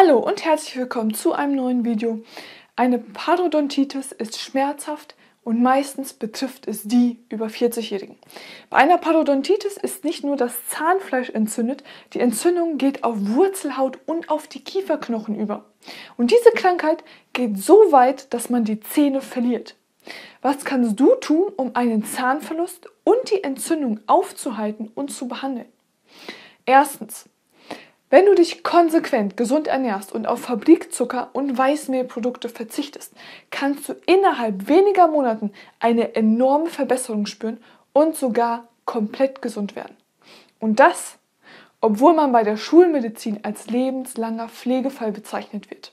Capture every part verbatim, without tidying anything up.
Hallo und herzlich willkommen zu einem neuen Video. Eine Parodontitis ist schmerzhaft und meistens betrifft es die über vierzig-Jährigen. Bei einer Parodontitis ist nicht nur das Zahnfleisch entzündet, die Entzündung geht auf Wurzelhaut und auf die Kieferknochen über. Und diese Krankheit geht so weit, dass man die Zähne verliert. Was kannst du tun, um einen Zahnverlust und die Entzündung aufzuhalten und zu behandeln? Erstens. Wenn du dich konsequent gesund ernährst und auf Fabrikzucker und Weißmehlprodukte verzichtest, kannst du innerhalb weniger Monaten eine enorme Verbesserung spüren und sogar komplett gesund werden. Und das, obwohl man bei der Schulmedizin als lebenslanger Pflegefall bezeichnet wird.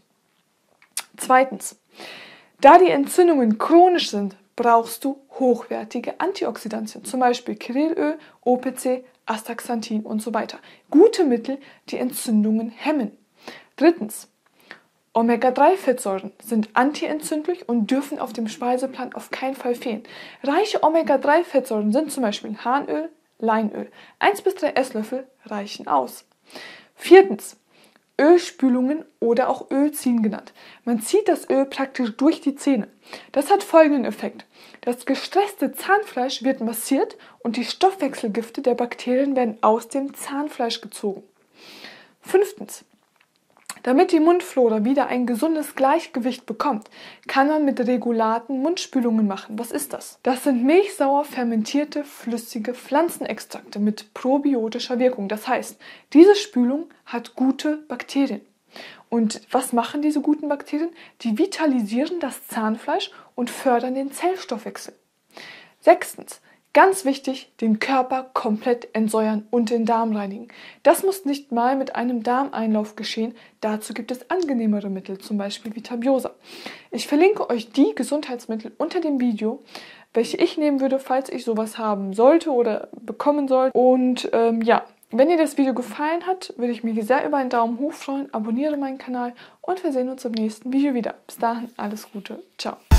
Zweitens. Da die Entzündungen chronisch sind, brauchst du hochwertige Antioxidantien, zum Beispiel Kirillöl, O P C, Astaxanthin und so weiter. Gute Mittel, die Entzündungen hemmen. Drittens. Omega drei Fettsäuren sind antientzündlich und dürfen auf dem Speiseplan auf keinen Fall fehlen. Reiche Omega drei Fettsäuren sind zum Beispiel Harnöl, Leinöl. eins bis drei Esslöffel reichen aus. Viertens. Ölspülungen oder auch Ölziehen genannt. Man zieht das Öl praktisch durch die Zähne. Das hat folgenden Effekt. Das gestresste Zahnfleisch wird massiert und die Stoffwechselgifte der Bakterien werden aus dem Zahnfleisch gezogen. Fünftens. Damit die Mundflora wieder ein gesundes Gleichgewicht bekommt, kann man mit Regulaten Mundspülungen machen. Was ist das? Das sind milchsauer fermentierte, flüssige Pflanzenextrakte mit probiotischer Wirkung. Das heißt, diese Spülung hat gute Bakterien. Und was machen diese guten Bakterien? Die vitalisieren das Zahnfleisch und fördern den Zellstoffwechsel. Sechstens. Ganz wichtig, den Körper komplett entsäuern und den Darm reinigen. Das muss nicht mal mit einem Darmeinlauf geschehen. Dazu gibt es angenehmere Mittel, zum Beispiel Vitabiosa. Ich verlinke euch die Gesundheitsmittel unter dem Video, welche ich nehmen würde, falls ich sowas haben sollte oder bekommen soll. Und ähm, ja, wenn dir das Video gefallen hat, würde ich mich sehr über einen Daumen hoch freuen. Abonniere meinen Kanal und wir sehen uns im nächsten Video wieder. Bis dahin, alles Gute. Ciao.